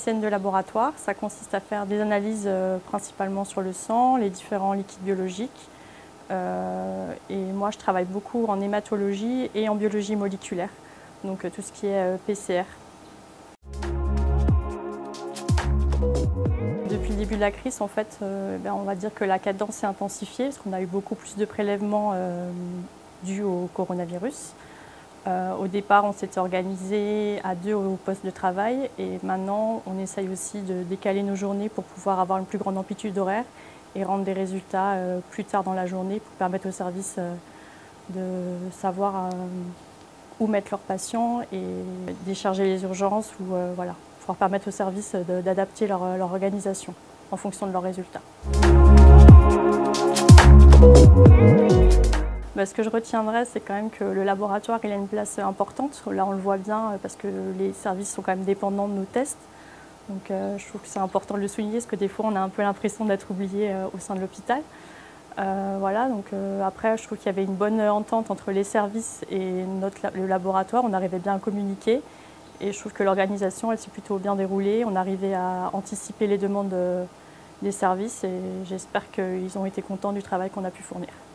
technicienne de laboratoire. Ça consiste à faire des analyses principalement sur le sang, les différents liquides biologiques. Et moi, je travaille beaucoup en hématologie et en biologie moléculaire, donc tout ce qui est PCR. Depuis le début de la crise, en fait, on va dire que la cadence s'est intensifiée parce qu'on a eu beaucoup plus de prélèvements dus au coronavirus. Au départ, on s'était organisé à 2 au poste de travail et maintenant, on essaye aussi de décaler nos journées pour pouvoir avoir une plus grande amplitude horaire et rendre des résultats plus tard dans la journée pour permettre aux services de savoir où mettre leurs patients et décharger les urgences ou voilà, pouvoir permettre aux services d'adapter leur organisation en fonction de leurs résultats. Ce que je retiendrai, c'est quand même que le laboratoire il a une place importante. Là, on le voit bien parce que les services sont quand même dépendants de nos tests. Donc, je trouve que c'est important de le souligner parce que des fois, on a un peu l'impression d'être oublié au sein de l'hôpital. Voilà, donc après, je trouve qu'il y avait une bonne entente entre les services et le laboratoire. On arrivait bien à communiquer et je trouve que l'organisation, elle s'est plutôt bien déroulée. On arrivait à anticiper les demandes des services et j'espère qu'ils ont été contents du travail qu'on a pu fournir.